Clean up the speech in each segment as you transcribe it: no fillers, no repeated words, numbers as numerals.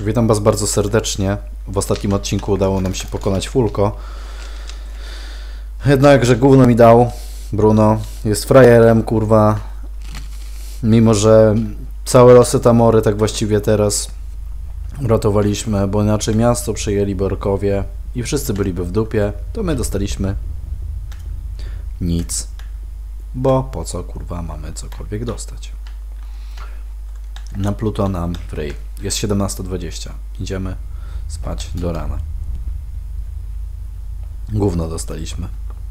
Witam was bardzo serdecznie. W ostatnim odcinku udało nam się pokonać Fulko. Jednakże gówno mi dał Bruno. Jest frajerem, kurwa. Mimo że całe losy Tamory tak właściwie teraz ratowaliśmy, bo inaczej miasto przejęliby orkowie i wszyscy byliby w dupie, to my dostaliśmy nic. Bo po co, kurwa, mamy cokolwiek dostać? Na Pluton am Frey. Jest 17:20. Idziemy spać do rana. Gówno dostaliśmy.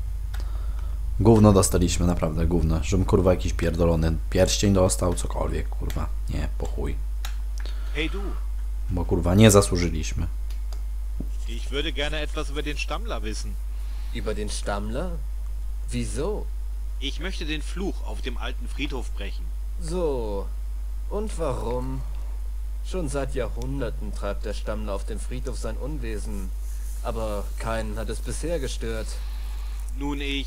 Gówno dostaliśmy, naprawdę gówno. Żebym, kurwa, jakiś pierdolony pierścień dostał, cokolwiek, kurwa. Nie, po chuj. Hey du, Bo, kurwa, nie zasłużyliśmy. ich würde gerne etwas über den Stammler wissen. Über den Stammler? Wieso? Ich möchte den Fluch auf dem alten Friedhof brechen. So. Und warum? Schon seit Jahrhunderten treibt der Stammler auf dem Friedhof sein Unwesen. Aber keinen hat es bisher gestört. Nun, ich...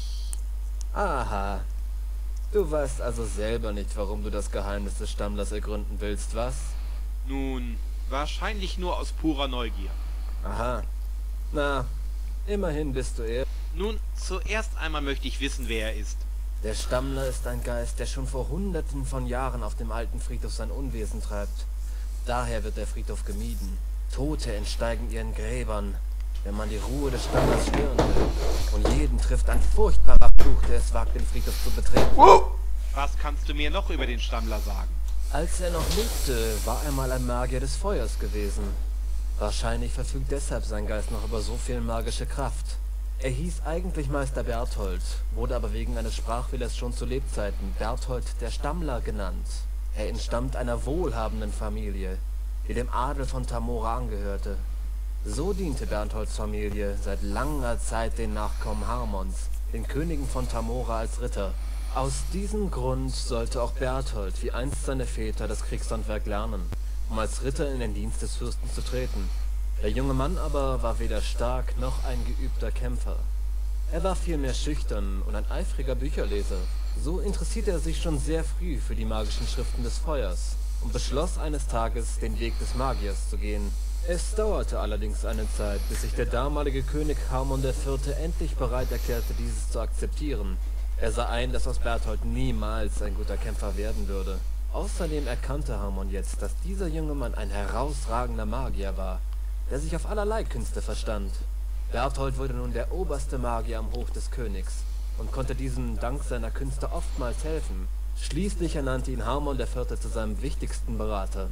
Aha. Du weißt also selber nicht, warum du das Geheimnis des Stammlers ergründen willst, was? Nun, wahrscheinlich nur aus purer Neugier. Aha. Na, immerhin bist du er. Nun, zuerst einmal möchte ich wissen, wer er ist. Der Stammler ist ein Geist, der schon vor Hunderten von Jahren auf dem alten Friedhof sein Unwesen treibt. Daher wird der Friedhof gemieden. Tote entsteigen ihren Gräbern, wenn man die Ruhe des Stammlers stören will. Und jeden trifft ein furchtbarer Fluch, der es wagt, den Friedhof zu betreten. Was kannst du mir noch über den Stammler sagen? Als er noch lebte, war er mal ein Magier des Feuers gewesen. Wahrscheinlich verfügt deshalb sein Geist noch über so viel magische Kraft. Er hieß eigentlich Meister Berthold, wurde aber wegen eines Sprachfehlers schon zu Lebzeiten Berthold der Stammler genannt. Er entstammt einer wohlhabenden Familie, die dem Adel von Tamora angehörte. So diente Bertholds Familie seit langer Zeit den Nachkommen Harmons, den Königen von Tamora, als Ritter. Aus diesem Grund sollte auch Berthold wie einst seine Väter das Kriegshandwerk lernen, um als Ritter in den Dienst des Fürsten zu treten. Der junge Mann aber war weder stark noch ein geübter Kämpfer. Er war vielmehr schüchtern und ein eifriger Bücherleser. So interessierte er sich schon sehr früh für die magischen Schriften des Feuers und beschloss eines Tages, den Weg des Magiers zu gehen. Es dauerte allerdings eine Zeit, bis sich der damalige König Harmon IV. Endlich bereit erklärte, dieses zu akzeptieren. Er sah ein, dass aus Berthold niemals ein guter Kämpfer werden würde. Außerdem erkannte Harmon jetzt, dass dieser junge Mann ein herausragender Magier war, der sich auf allerlei Künste verstand. Berthold wurde nun der oberste Magier am Hof des Königs und konnte diesem dank seiner Künste oftmals helfen. Schließlich ernannte ihn Harmon IV. Zu seinem wichtigsten Berater.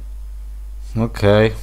Okay.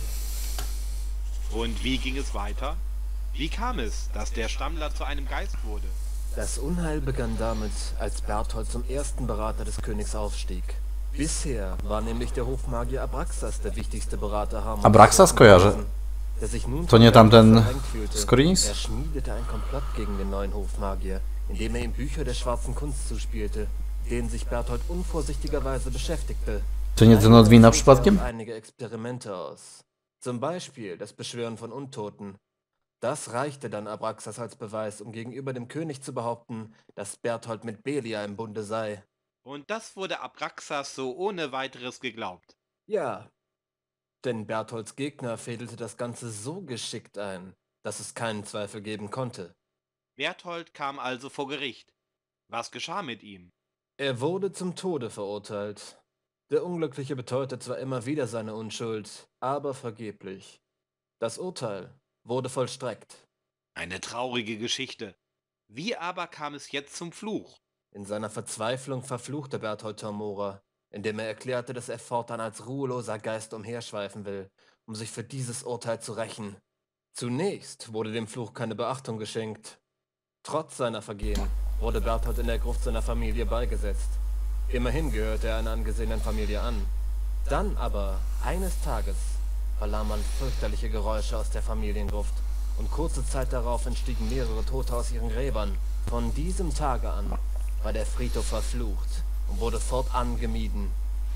Und wie ging es weiter? Wie kam es, dass der Stammler zu einem Geist wurde? Das Unheil begann damit, als Berthold zum ersten Berater des Königs aufstieg. Bisher war nämlich der Hofmagier Abraxas der wichtigste Berater Harmons. Abraxas kojarzę. Der sich nun To nie tamten verdrängt fühlte. z Korinis? Er schmiedete ein Komplott gegen den neuen Hofmagier, indem er ihm Bücher der schwarzen Kunst zuspielte, denen sich Berthold unvorsichtigerweise beschäftigte. To nie ten od wina przypadkiem? Einige Experimente aus. Zum Beispiel das Beschwören von Untoten. Das reichte dann Abraxas als Beweis, um gegenüber dem König zu behaupten, dass Berthold mit Belia im Bunde sei. Und das wurde Abraxas so ohne weiteres geglaubt. Ja, denn Bertholds Gegner fädelte das Ganze so geschickt ein, dass es keinen Zweifel geben konnte. Berthold kam also vor Gericht. Was geschah mit ihm? Er wurde zum Tode verurteilt. Der Unglückliche beteuerte zwar immer wieder seine Unschuld, aber vergeblich. Das Urteil wurde vollstreckt. Eine traurige Geschichte. Wie aber kam es jetzt zum Fluch? In seiner Verzweiflung verfluchte Berthold Tamora, indem er erklärte, dass er fortan als ruheloser Geist umherschweifen will, um sich für dieses Urteil zu rächen. Zunächst wurde dem Fluch keine Beachtung geschenkt. Trotz seiner Vergehen wurde Berthold in der Gruft seiner Familie beigesetzt. Immerhin gehörte er einer angesehenen Familie an. Dann aber, eines Tages, vernahm man fürchterliche Geräusche aus der Familiengruft und kurze Zeit darauf entstiegen mehrere Tote aus ihren Gräbern. Von diesem Tage an war der Friedhof verflucht und wurde fortan gemieden.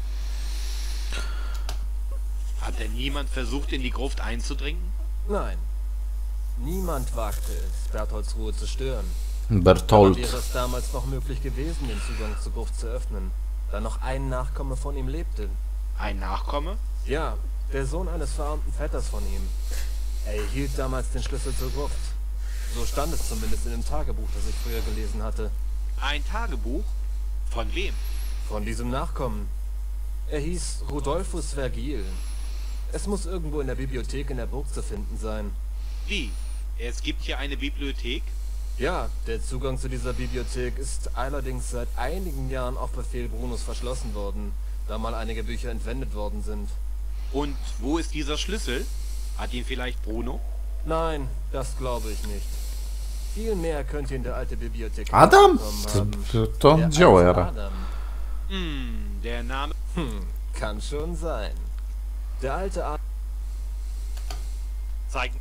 Hat denn niemand versucht, in die Gruft einzudringen? Nein, niemand wagte es, Bertholds Ruhe zu stören. Berthold. Wäre es damals noch möglich gewesen, den Zugang zur Gruft zu öffnen, da noch ein Nachkomme von ihm lebte. Ein Nachkomme? Ja, Der Sohn eines verarmten Vetters von ihm. Er erhielt damals den Schlüssel zur Gruft. So stand es zumindest in dem Tagebuch, das ich früher gelesen hatte. Ein Tagebuch? Von wem? Von diesem Nachkommen. Er hieß Rudolphus Vergil. Es muss irgendwo in der Bibliothek in der Burg zu finden sein. Wie? Es gibt hier eine Bibliothek? Ja, der Zugang zu dieser Bibliothek ist allerdings seit einigen Jahren auf Befehl Brunos verschlossen worden, da mal einige Bücher entwendet worden sind. Und wo ist dieser Schlüssel? Hat ihn vielleicht Bruno? Nein, das glaube ich nicht. Viel mehr könnte ihn der alte Bibliothekar Adam? bekommen haben. To Der dzieło alte jara. Adam. Der Name... Kann schon sein. Der alte Adam... Zeigen.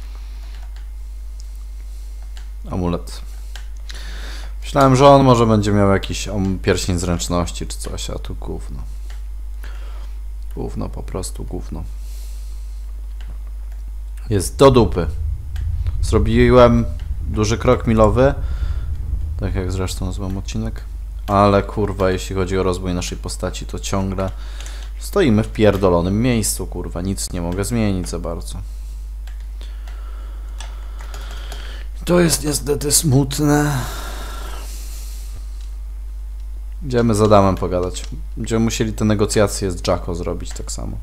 Amulet. Myślałem, że on może będzie miał jakiś pierścień zręczności czy coś, a tu gówno. Gówno, po prostu gówno. Jest do dupy. Zrobiłem duży krok milowy, tak jak zresztą nazywam odcinek, ale kurwa, jeśli chodzi o rozwój naszej postaci, to ciągle stoimy w pierdolonym miejscu, kurwa, nic nie mogę zmienić za bardzo. To jest niestety smutne. Będziemy z Adamem pogadać. Będziemy musieli te negocjacje z Jacko zrobić tak samo.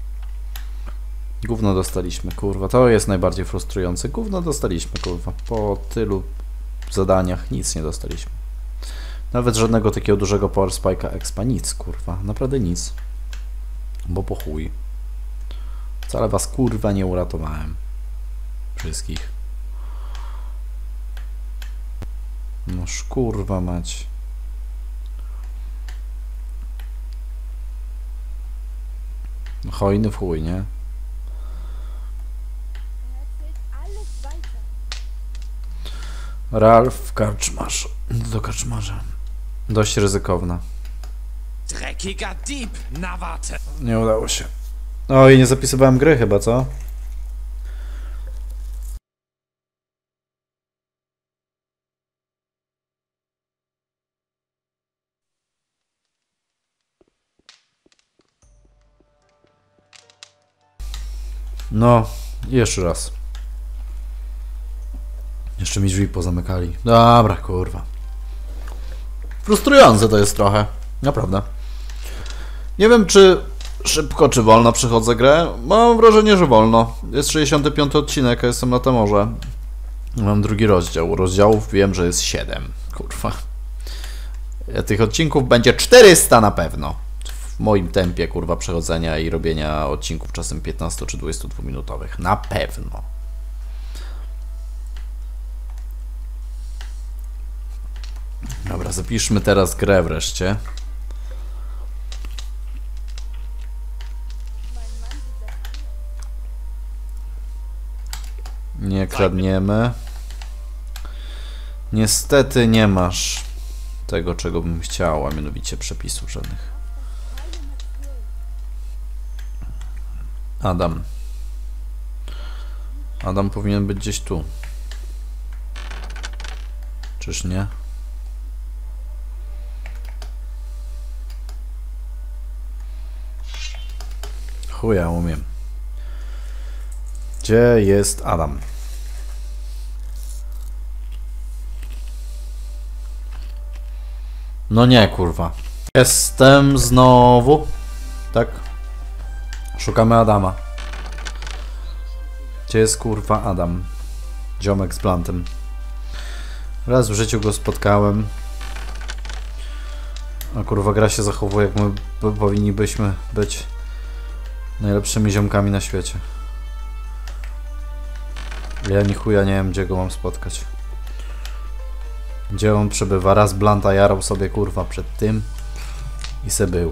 Gówno dostaliśmy, kurwa. To jest najbardziej frustrujące. Gówno dostaliśmy, kurwa. Po tylu zadaniach nic nie dostaliśmy. Nawet żadnego takiego dużego Power Spike'a Expa. Nic, kurwa. Naprawdę nic. Bo po chuj. Wcale was, kurwa, nie uratowałem. Wszystkich. Noż, kurwa mać. Hojny w chuj, nie? Ralf Karczmarz. Do karczmarza. Dość ryzykowna. Dreckiger Dieb, na warte! Nie udało się. Oj, nie zapisywałem gry chyba, co? No, jeszcze raz. Jeszcze mi drzwi pozamykali. Dobra, kurwa. Frustrujące to jest trochę. Naprawdę. Nie wiem, czy szybko, czy wolno przechodzę grę. Mam wrażenie, że wolno. Jest 65 odcinek, a jestem na Temorze. Mam drugi rozdział. Rozdziałów wiem, że jest 7. Kurwa. Tych odcinków będzie 400 na pewno. W moim tempie, kurwa, przechodzenia i robienia odcinków czasem 15 czy 22 minutowych. Na pewno. Dobra, zapiszmy teraz grę wreszcie. Nie kradniemy. Niestety nie masz tego, czego bym chciał, a mianowicie przepisów żadnych. Adam. Adam powinien być gdzieś tu. Czyż nie? Chuja, umiem. Gdzie jest Adam? No nie, kurwa. Jestem znowu. Tak? Szukamy Adama. Gdzie jest, kurwa, Adam? Ziomek z blantem. Raz w życiu go spotkałem. A kurwa, gra się zachowuje, jak my powinniśmy być najlepszymi ziomkami na świecie. Ja ni chuja nie wiem, gdzie go mam spotkać. Gdzie on przebywa? Raz blanta jarał sobie, kurwa, przed tym i se był.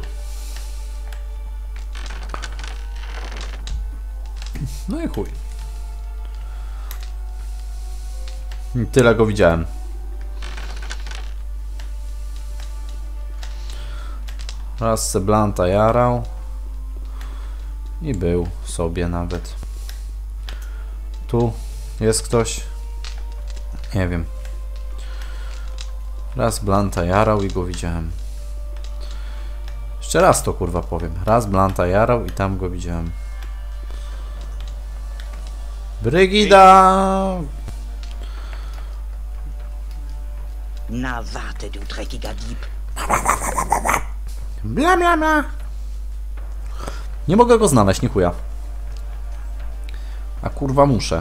No i chuj. I tyle go widziałem. Raz se blanta jarał i był sobie nawet. Tu jest ktoś? Nie wiem. Raz blanta jarał i go widziałem. Jeszcze raz to, kurwa, powiem. Raz blanta jarał i tam go widziałem. Brygida! Na warte, du dreckiger Dieb. Bla bla bla. Nie mogę go znaleźć, nie chuja. A kurwa muszę.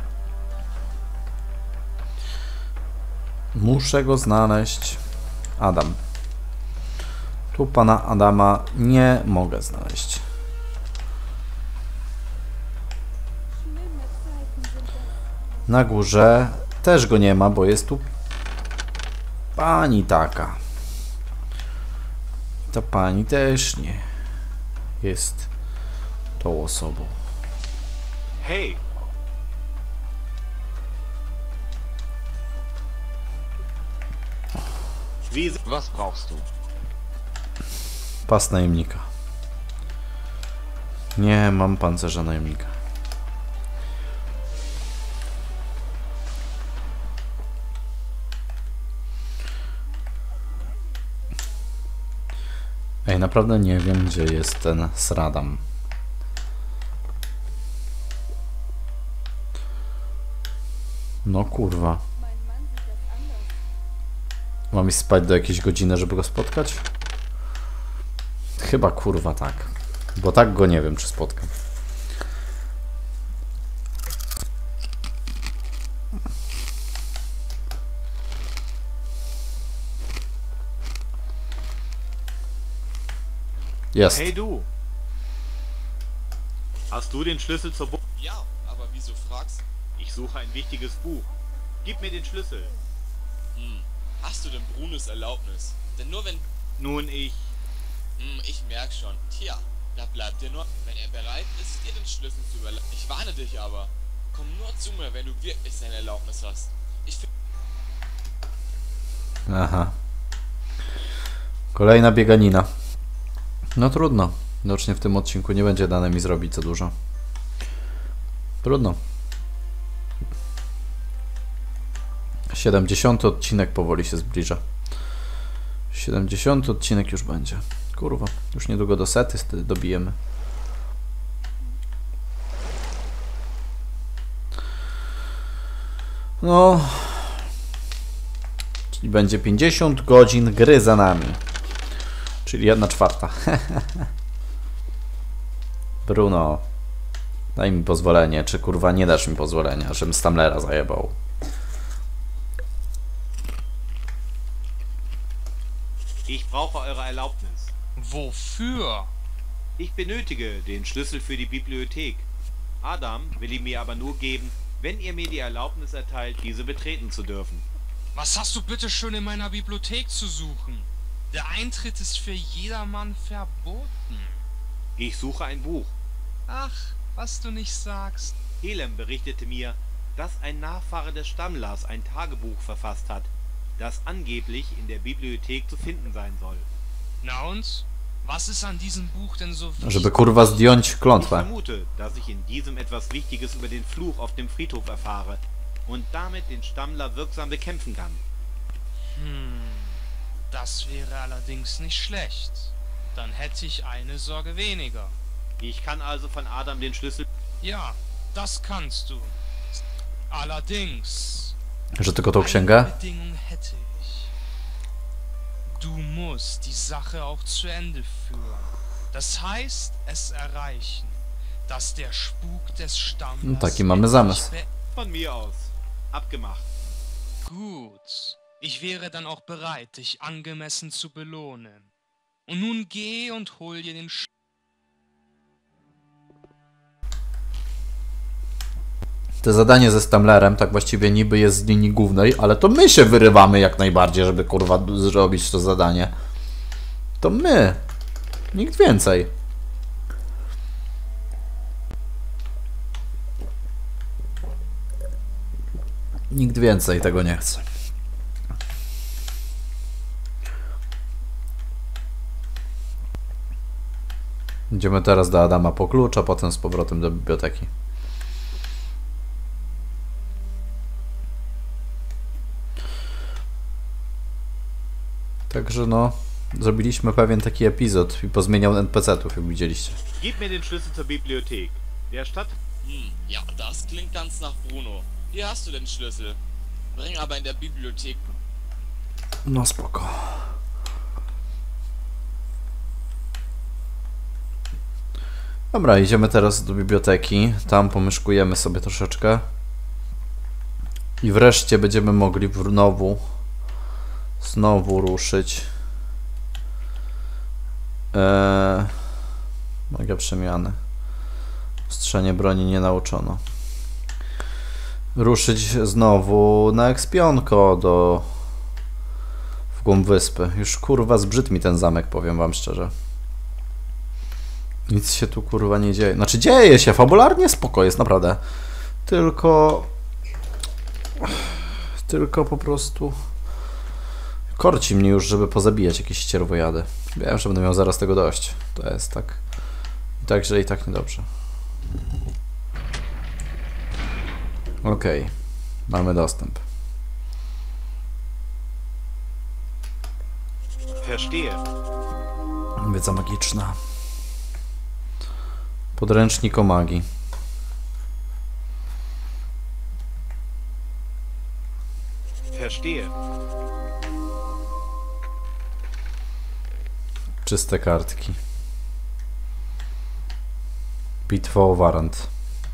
Muszę go znaleźć. Adam. Tu pana Adama nie mogę znaleźć. Na górze też go nie ma, bo jest tu pani taka. Ta pani też nie jest tą osobą. Hey! Was brauchst du? Pas najemnika. Nie mam pancerza najemnika. Ej, naprawdę nie wiem, gdzie jest ten Sradam. No kurwa. Mam iść spać do jakiejś godziny, żeby go spotkać? Chyba kurwa tak. Bo tak go nie wiem, czy spotkam. Jest. Hey du! Hast du den Schlüssel zur Burg? Ja, aber wieso fragst? Ich suche ein wichtiges Buch. Gib mir den Schlüssel. Hast du denn Brunos Erlaubnis? Denn nur wenn... Nun, ich ich merk schon. Tja, da bleibt dir nur, wenn er bereit ist, dir den Schlüssel zu überlassen. Ich warne dich aber. Komm nur zu mir, wenn du wirklich seine Erlaubnis hast. Ich finde... Aha. Kolejna bieganina. No trudno. Widocznie w tym odcinku nie będzie dane mi zrobić za dużo. Trudno. 70. odcinek powoli się zbliża. 70. odcinek już będzie. Kurwa, już niedługo do sety wtedy dobijemy. No. Czyli będzie 50 godzin gry za nami. Czyli 1/4. Bruno. Daj mi pozwolenie, czy kurwa nie dasz mi pozwolenia, żebym Stamlera zajebał. Ich brauche eure Erlaubnis. Wofür? Ich benötige den Schlüssel für die Bibliothek. Adam will ihn mir aber nur geben, wenn ihr mir die Erlaubnis erteilt, diese betreten zu dürfen. Was hast du bitte schön in meiner Bibliothek zu suchen? Der Eintritt ist für jedermann verboten. Ich suche ein Buch. Ach, was du nicht sagst. Helem berichtete mir, dass ein Nachfahre des Stammlers ein Tagebuch verfasst hat, das angeblich in der Bibliothek zu finden sein soll. Na und? Was ist an diesem Buch denn so wichtig? Żeby kurwa zdjąć Ich klątwę. vermute, dass ich in diesem etwas Wichtiges über den Fluch auf dem Friedhof erfahre und damit den Stammler wirksam bekämpfen kann. Das wäre allerdings nicht schlecht. Dann hätte ich eine Sorge weniger. Ich kann also von Adam den Schlüssel... Ja, das kannst du. Allerdings... Że tylko tą Eine księgę? Bedingung hätte ich. Du musst die Sache auch zu Ende führen. Das heißt, es erreichen, dass der Spuk des Stammlers... No taki mamy zamysł. Von mir aus. Abgemacht. Gut. Ich wäre dann auch bereit, dich angemessen zu belohnen. Und nun geh und hol dir den Te zadanie ze Stamlerem tak właściwie niby jest z linii głównej, ale to my się wyrywamy jak najbardziej, żeby kurwa zrobić to zadanie. To my. Nikt więcej. Nikt więcej tego nie chce. Idziemy teraz do Adama po klucz, a potem z powrotem do biblioteki. Także no, zrobiliśmy pewien taki epizod i pozmieniał NPC-ów, jak widzieliście. Gib mir den Schlüssel zur Bibliothek. Der Stadt... Ja, das klingt ganz nach Bruno. Hier hast du den Schlüssel. Bring aber in der Bibliothek. No spoko. Dobra, idziemy teraz do biblioteki. Tam pomieszkujemy sobie troszeczkę. I wreszcie będziemy mogli znowu ruszyć. Magia przemiany. Strzenie broni nie nauczono. Ruszyć znowu na ekspionko w głąb wyspy. Już kurwa zbrzydł mi ten zamek, powiem wam szczerze. Nic się tu kurwa nie dzieje. Znaczy dzieje się, fabularnie spoko jest, naprawdę. Tylko po prostu korci mnie już, żeby pozabijać jakieś ścierwojady. Wiem, że będę miał zaraz tego dość. To jest tak. I tak, że i tak niedobrze. Okej. Mamy dostęp. Verstehe. Wiedza magiczna. Podręcznik o magii. Verstehe. Czyste kartki. Bitwa o Warant.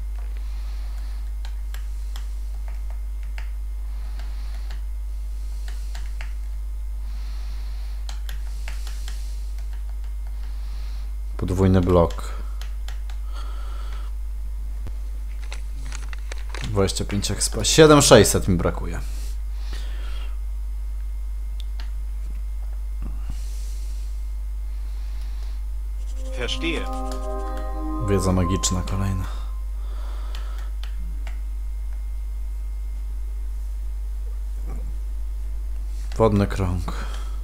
Podwójny blok. 25 expa. 7600 mi brakuje. Verstehe. Wiedza magiczna kolejna. Wodny krąg.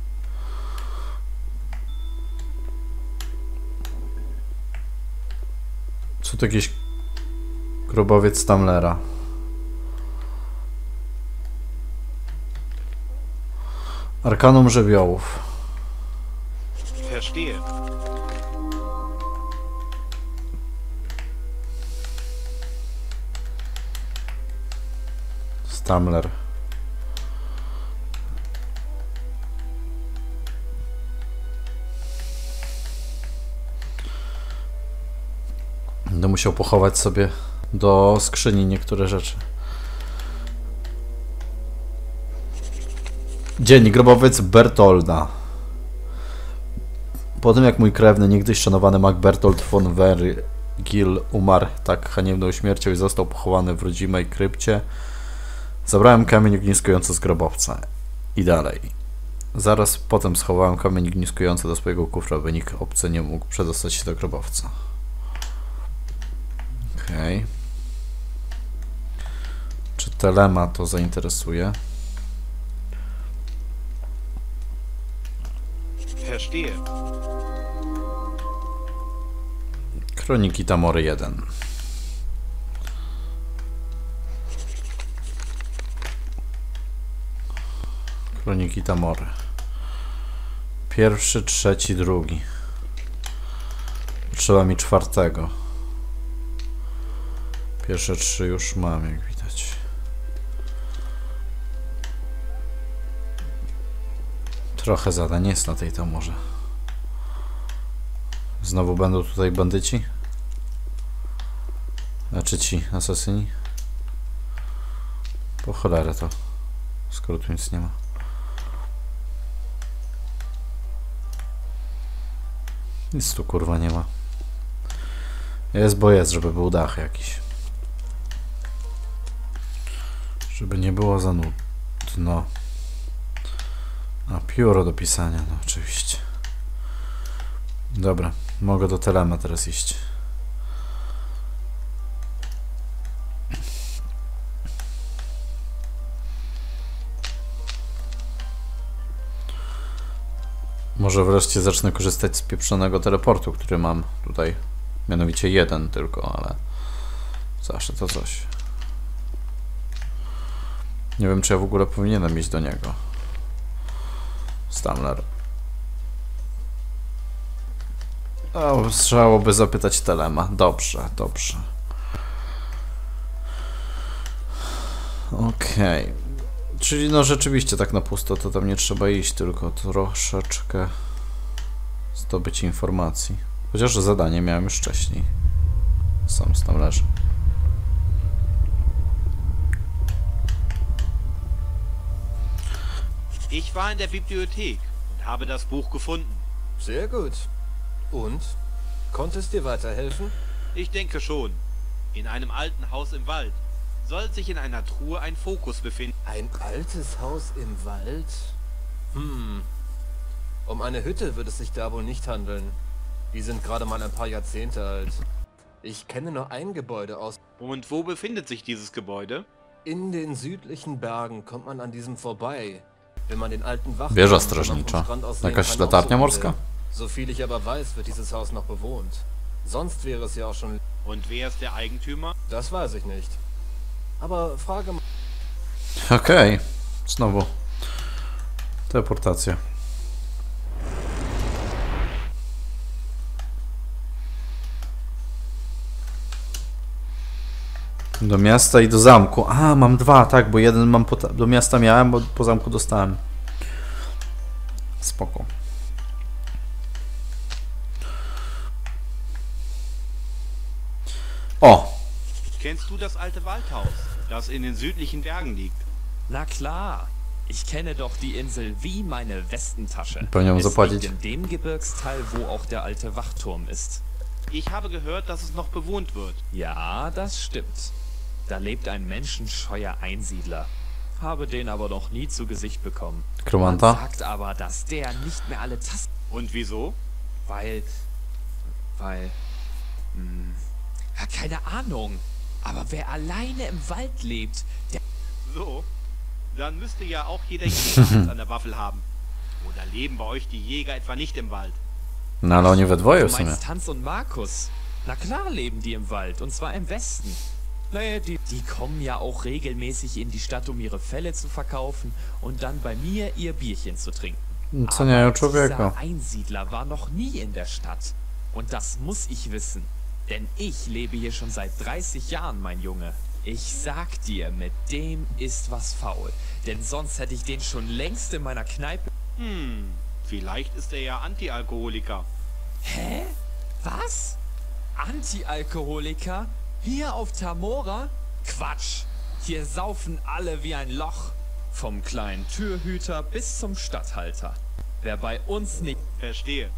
Co to jakiś grobowiec Stamlera. Arkanum żywiołów. Verstehe. Stamler. Będę musiał pochować sobie do skrzyni niektóre rzeczy. Dziennik grobowiec Bertolda. Po tym jak mój krewny, niegdyś szanowany mag Bertold von Vergil umarł tak haniebną śmiercią i został pochowany w rodzimej krypcie, zabrałem kamień ogniskujący z grobowca. I dalej. Zaraz potem schowałem kamień ogniskujący do swojego kufra, by nikt obcy nie mógł przedostać się do grobowca. Okej. Czy Telema to zainteresuje? Verstehe. Kroniki Tamory 1. Kroniki Tamory. Pierwszy, trzeci, drugi. Trzeba mi czwartego. Pierwsze 3 już mam, jak widać. Trochę zadań jest na tej Tamorze. Znowu będą tutaj bandyci? Znaczy ci asasyni? Po cholerę to. Skoro tu nic nie ma. Nic tu kurwa nie ma. Jest, bo jest, żeby był dach jakiś. Żeby nie było za nudno. A pióro do pisania, no oczywiście. Dobra, mogę do Telema teraz iść. Może wreszcie zacznę korzystać z pieprzonego teleportu, który mam tutaj. Mianowicie jeden tylko, ale zawsze to coś. Nie wiem, czy ja w ogóle powinienem iść do niego. Stamler. O, strzałoby zapytać Telema. Dobrze, dobrze. Okej. Czyli no rzeczywiście tak na pusto to tam nie trzeba iść, tylko troszeczkę zdobyć informacji. Chociaż zadanie miałem już wcześniej. Sam tam leży. Ich war in der Bibliothek und habe das Buch gefunden. Sehr gut. Und? Konnte es dir weiterhelfen? Ich denke schon. In einem alten Haus im Wald soll sich in einer Truhe ein Fokus befinden. Ein altes Haus im Wald? Um eine Hütte wird es sich da wohl nicht handeln. Die sind gerade mal ein paar Jahrzehnte alt. Ich kenne nur ein Gebäude aus. Und wo befindet sich dieses Gebäude? In den südlichen Bergen kommt man an diesem vorbei. Wenn man den alten Wachturm Wieża vom strażnicza. Strand aus sehen Jakaś kann, latarnia aufsuchen morska? will. Soviel ich aber weiß, wird dieses Haus noch bewohnt. Sonst wäre es ja auch schon... Und wer ist der Eigentümer? Das weiß ich nicht. Aber frage mal... Okej. Znowu. Teleportacja. Do miasta i do zamku. A, mam dwa, tak, bo jeden mam do miasta miałem, bo po zamku dostałem. Spoko. O! Kennst du das alte Waldhaus, das in den südlichen Bergen liegt? Na klar. Ich kenne doch die Insel wie meine Westentasche. Pewnie mu Es zapłacić. liegt in dem Gebirgsteil, wo auch der alte Wachturm ist. Ich habe gehört, dass es noch bewohnt wird. Ja, das stimmt. Da lebt ein menschenscheuer Einsiedler. Habe den aber noch nie zu Gesicht bekommen. Man Kromanta. sagt aber, dass der nicht mehr alle Tasten... Und wieso? Weil... Ja, keine Ahnung. Aber wer alleine im Wald lebt, der... So? Dann müsste ja auch jeder Jäger eins an der Waffel haben. Oder leben bei euch die Jäger etwa nicht im Wald? No ale oni we dwoje Du w sumie. meinst Hans und Markus? Na klar leben die im Wald, und zwar im Westen. Naja, die kommen ja auch regelmäßig in die Stadt, um ihre Felle zu verkaufen und dann bei mir ihr Bierchen zu trinken. Oceniają człowieka. Dieser Einsiedler war noch nie in der Stadt. Und das muss ich wissen. Denn ich lebe hier schon seit 30 Jahren, mein Junge. Ich sag dir, mit dem ist was faul. Denn sonst hätte ich den schon längst in meiner Kneipe... Vielleicht ist er ja Antialkoholiker. Hä? Was? Anti-Alkoholiker? Hier auf Tamora? Quatsch! Hier saufen alle wie ein Loch. Vom kleinen Türhüter bis zum Statthalter. Wer bei uns nicht... Verstehe.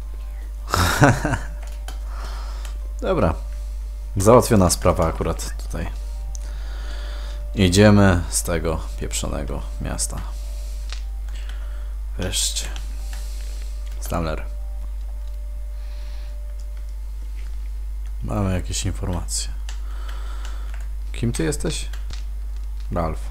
Dobra. Załatwiona sprawa akurat tutaj. Idziemy z tego pieprzonego miasta. Wreszcie. Stamler. Mamy jakieś informacje. Kim ty jesteś? Ralph.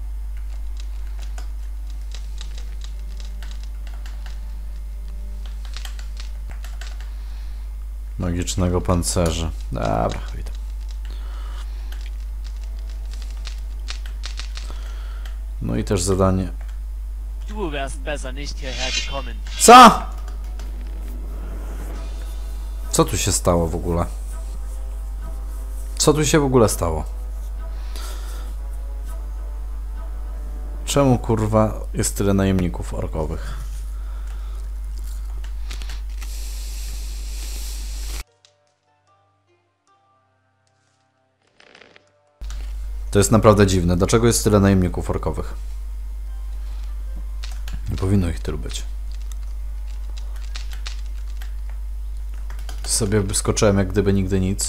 Magicznego pancerza. Dobra, widzę. No i też zadanie. Du wärst besser nicht hierher gekommen. Co? Co tu się stało w ogóle? Co tu się w ogóle stało? Czemu kurwa jest tyle najemników orkowych? To jest naprawdę dziwne. Dlaczego jest tyle najemników orkowych? Nie powinno ich tylu być. Sobie wyskoczyłem jak gdyby nigdy nic.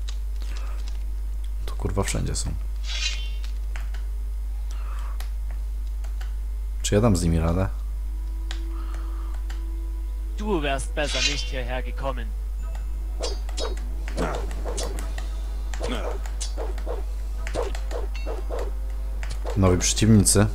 To kurwa wszędzie są. Czy ja dam z nimi radę? Du wärst besser nicht hierher gekommen. Nowi przeciwnicy.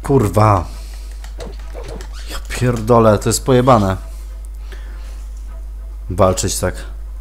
Kurwa. Ja pierdolę, to jest pojebane. Walczyć tak.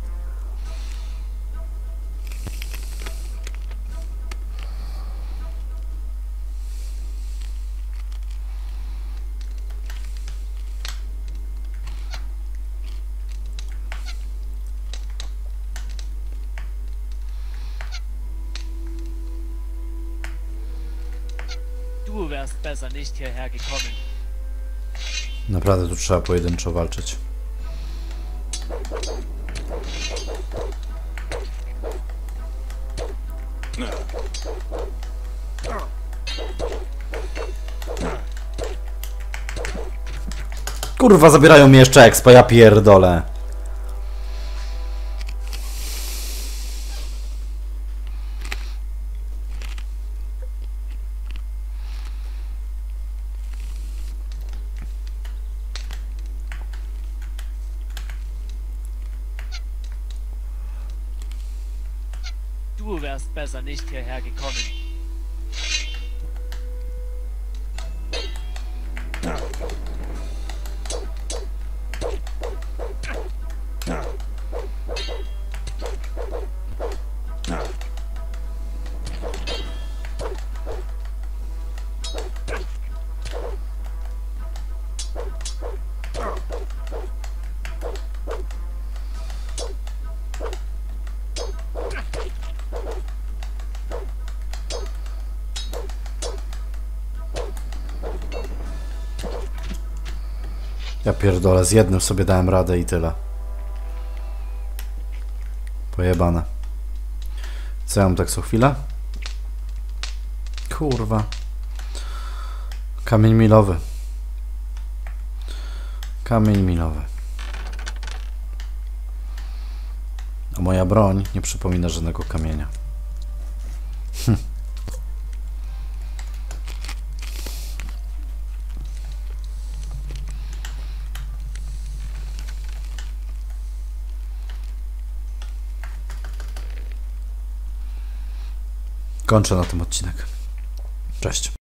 Du wärst besser nicht hierher gekommen. Naprawdę tu trzeba pojedynczo walczyć. Kurwa, zabierają mi jeszcze expa, ja pierdolę. Du wärst besser nicht hierher gekommen. Ja pierdolę, z jednym sobie dałem radę i tyle. Pojebane. Co ja mam tak co chwilę? Kurwa. Kamień milowy. Kamień milowy. A moja broń nie przypomina żadnego kamienia. Kończę na tym odcinek. Cześć.